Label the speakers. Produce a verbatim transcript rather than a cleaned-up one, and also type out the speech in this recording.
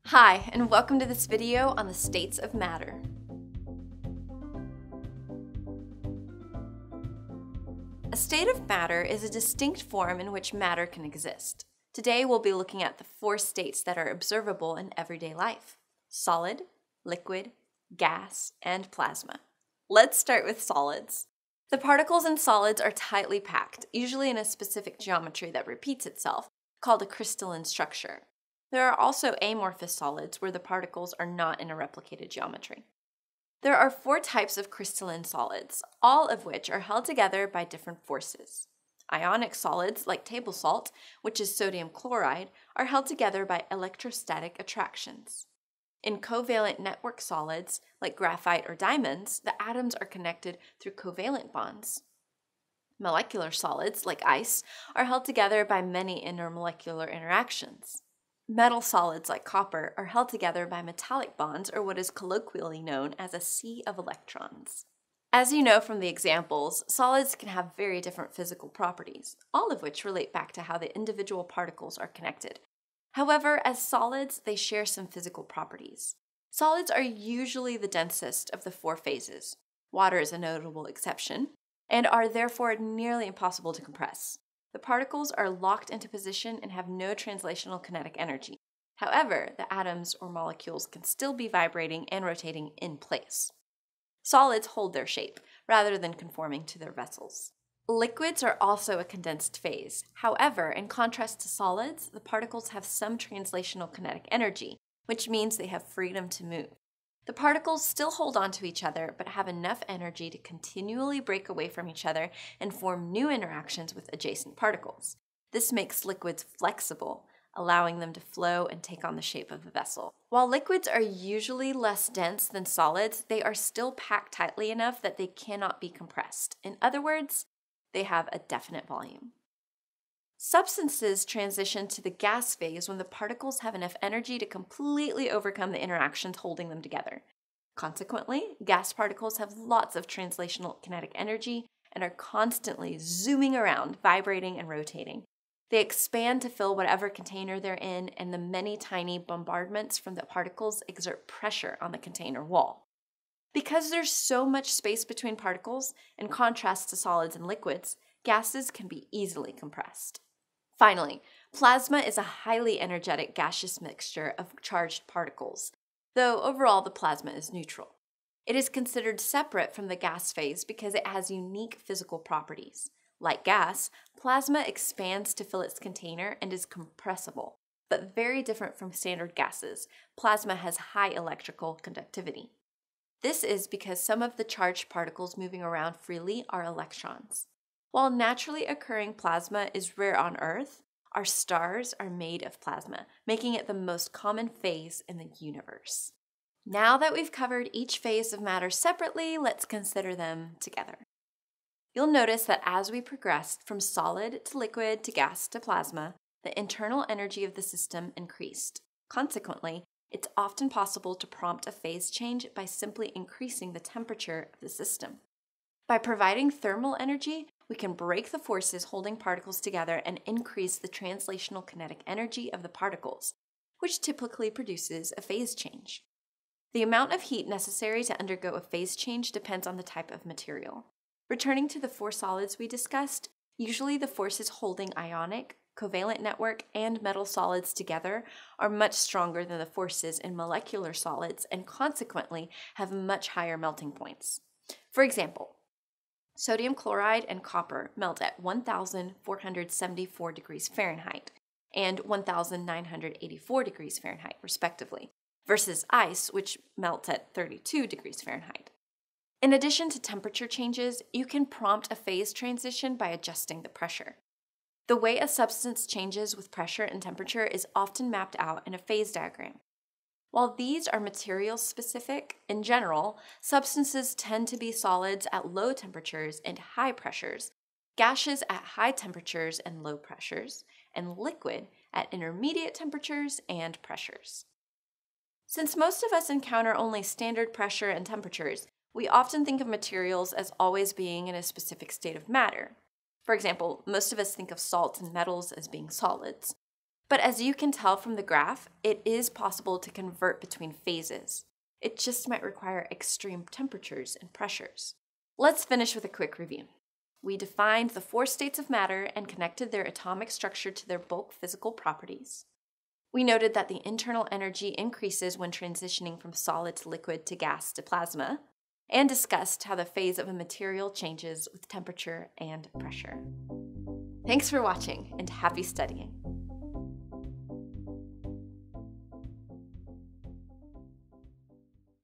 Speaker 1: Hi, and welcome to this video on the states of matter. A state of matter is a distinct form in which matter can exist. Today we'll be looking at the four states that are observable in everyday life: solid, liquid, gas, and plasma. Let's start with solids. The particles in solids are tightly packed, usually in a specific geometry that repeats itself, called a crystalline structure. There are also amorphous solids where the particles are not in a replicated geometry. There are four types of crystalline solids, all of which are held together by different forces. Ionic solids, like table salt, which is sodium chloride, are held together by electrostatic attractions. In covalent network solids, like graphite or diamonds, the atoms are connected through covalent bonds. Molecular solids, like ice, are held together by many intermolecular interactions. Metal solids like copper are held together by metallic bonds, or what is colloquially known as a sea of electrons. As you know from the examples, solids can have very different physical properties, all of which relate back to how the individual particles are connected. However, as solids, they share some physical properties. Solids are usually the densest of the four phases. Water is a notable exception, and are therefore nearly impossible to compress. The particles are locked into position and have no translational kinetic energy. However, the atoms or molecules can still be vibrating and rotating in place. Solids hold their shape, rather than conforming to their vessels. Liquids are also a condensed phase. However, in contrast to solids, the particles have some translational kinetic energy, which means they have freedom to move. The particles still hold on to each other, but have enough energy to continually break away from each other and form new interactions with adjacent particles. This makes liquids flexible, allowing them to flow and take on the shape of a vessel. While liquids are usually less dense than solids, they are still packed tightly enough that they cannot be compressed. In other words, they have a definite volume. Substances transition to the gas phase when the particles have enough energy to completely overcome the interactions holding them together. Consequently, gas particles have lots of translational kinetic energy and are constantly zooming around, vibrating and rotating. They expand to fill whatever container they're in, and the many tiny bombardments from the particles exert pressure on the container wall. Because there's so much space between particles, in contrast to solids and liquids, gases can be easily compressed. Finally, plasma is a highly energetic gaseous mixture of charged particles, though overall the plasma is neutral. It is considered separate from the gas phase because it has unique physical properties. Like gas, plasma expands to fill its container and is compressible, but very different from standard gases. Plasma has high electrical conductivity. This is because some of the charged particles moving around freely are electrons. While naturally occurring plasma is rare on Earth, our stars are made of plasma, making it the most common phase in the universe. Now that we've covered each phase of matter separately, let's consider them together. You'll notice that as we progressed from solid to liquid to gas to plasma, the internal energy of the system increased. Consequently, it's often possible to prompt a phase change by simply increasing the temperature of the system. By providing thermal energy, we can break the forces holding particles together and increase the translational kinetic energy of the particles, which typically produces a phase change. The amount of heat necessary to undergo a phase change depends on the type of material. Returning to the four solids we discussed, usually the forces holding ionic, covalent network, and metal solids together are much stronger than the forces in molecular solids and consequently have much higher melting points. For example, sodium chloride and copper melt at one thousand four hundred seventy-four degrees Fahrenheit and one thousand nine hundred eighty-four degrees Fahrenheit, respectively, versus ice, which melts at thirty-two degrees Fahrenheit. In addition to temperature changes, you can prompt a phase transition by adjusting the pressure. The way a substance changes with pressure and temperature is often mapped out in a phase diagram. While these are material-specific, in general, substances tend to be solids at low temperatures and high pressures, gaseous at high temperatures and low pressures, and liquid at intermediate temperatures and pressures. Since most of us encounter only standard pressure and temperatures, we often think of materials as always being in a specific state of matter. For example, most of us think of salts and metals as being solids. But as you can tell from the graph, it is possible to convert between phases. It just might require extreme temperatures and pressures. Let's finish with a quick review. We defined the four states of matter and connected their atomic structure to their bulk physical properties. We noted that the internal energy increases when transitioning from solid to liquid to gas to plasma, and discussed how the phase of a material changes with temperature and pressure. Thanks for watching, and happy studying!